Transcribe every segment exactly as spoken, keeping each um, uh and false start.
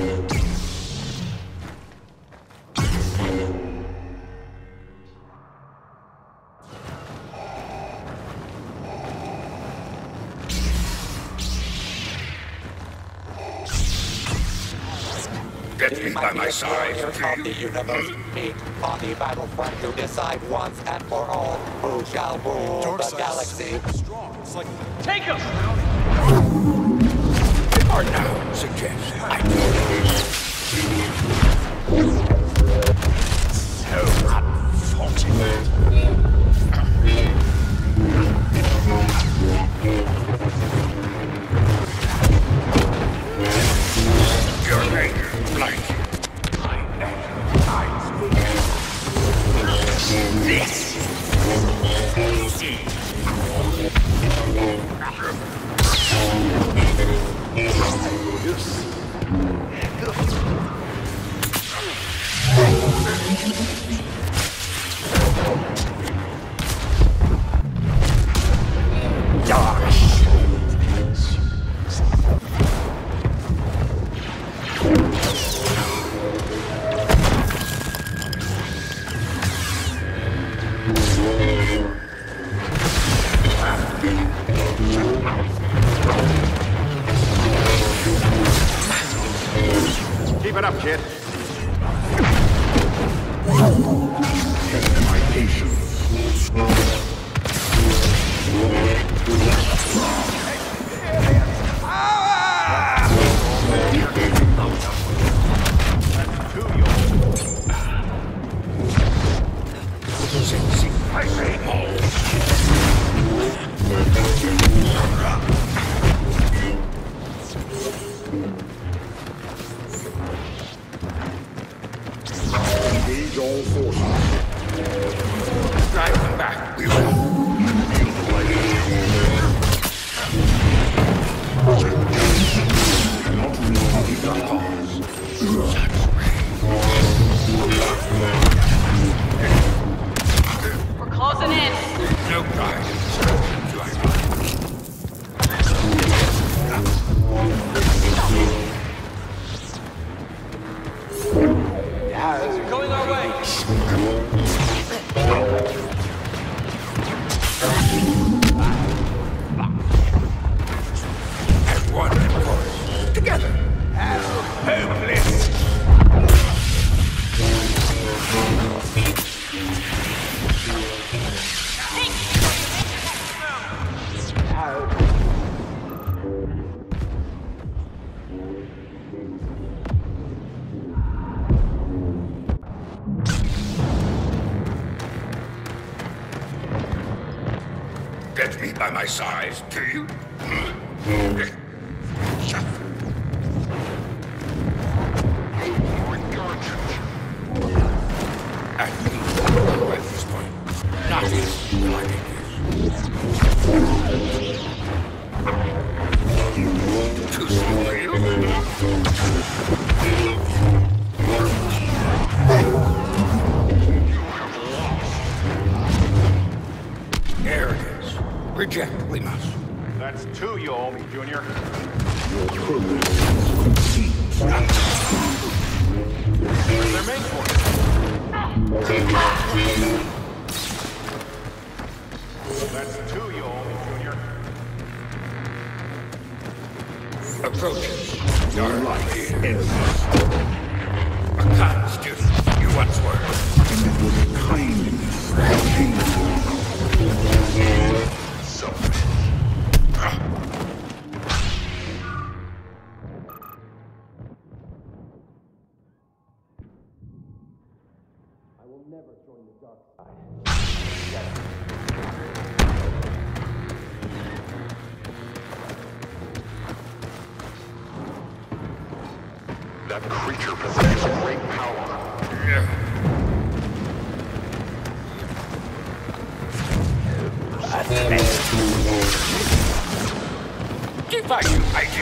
Get me by my side. Of the universe meet on the battlefront to decide once and for all who shall rule Dark the side galaxy. is so strong. It's like Take us! Or now, suggest I do. So unfortunate. Your anger blind you. My anger hides me. This is Keep it up, kid. my patience. I say engage all forces. Drive them back. We will. Feel the light. Not really the cause. We're closing in. No guidance. Going our way. And one, of course. Together. As hopeless. Get me by my side, do you? At least at this point, nothing will I make this. Too slow for you? Arrogance. Reject, we must. That's two, you owe me, Junior. Your progress is complete. Where's their main force? That's two, you owe me, Junior. Approaches. Your life ends. A kind student you once were. It was kindness that changed you. So. I will never join the dark side. That creature possesses great power. Yeah. Keep on you, I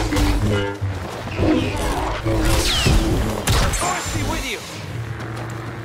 Honesty with you.